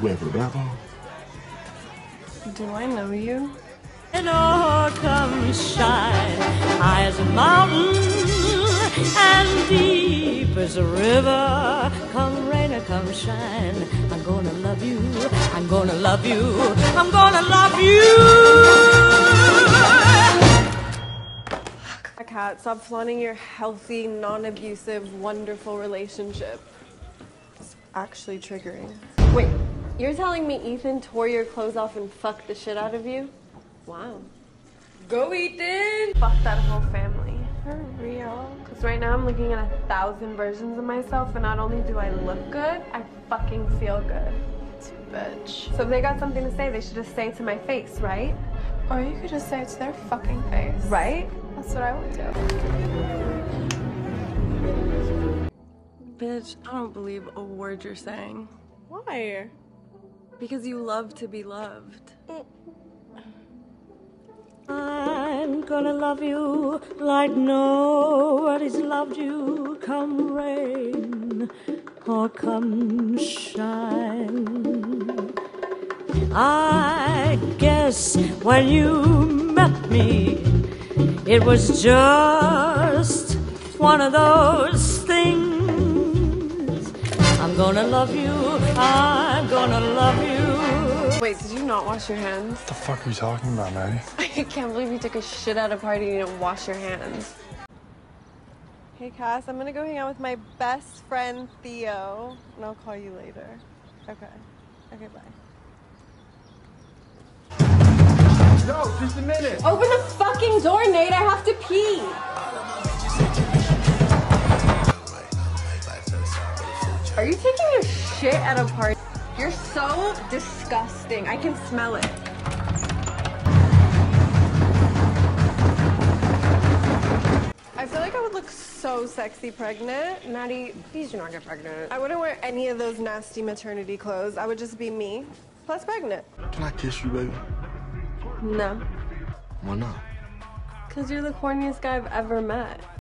went for the bathroom? Do I know you? Hello, come shine, high as a mountain and deep as a river. Come rain or come shine, I'm gonna love you, I'm gonna love you, I'm gonna love you. Kat, stop flaunting your healthy, non-abusive, wonderful relationship. It's actually triggering. Wait, you're telling me Ethan tore your clothes off and fucked the shit out of you? Wow. Go Ethan! Fuck that whole family. For real? Because right now I'm looking at 1,000 versions of myself, and not only do I look good, I fucking feel good. It's a bitch. So if they got something to say, they should just say it to my face, right? Or you could just say it to their fucking face. Right? That's what I would do. Bitch, I don't believe a word you're saying. Why? Because you love to be loved. I'm gonna love you like nobody's loved you. Come rain or come shine. I guess when you met me, it was just one of those things. I'm gonna love you, I'm gonna love you. Wait, did you not wash your hands? What the fuck are you talking about, Maddie? I can't believe you took a shit at a party and you didn't wash your hands. Hey Cass, I'm gonna go hang out with my best friend Theo, and I'll call you later. Okay. Okay, bye. No, just a minute. Open the fucking door, Nate. I have to pee. Are you taking a shit at a party? You're so disgusting. I can smell it. I feel like I would look so sexy pregnant. Maddie, please do not get pregnant. I wouldn't wear any of those nasty maternity clothes. I would just be me, plus pregnant. Can I kiss you, baby? No. Why not? Because you're the corniest guy I've ever met.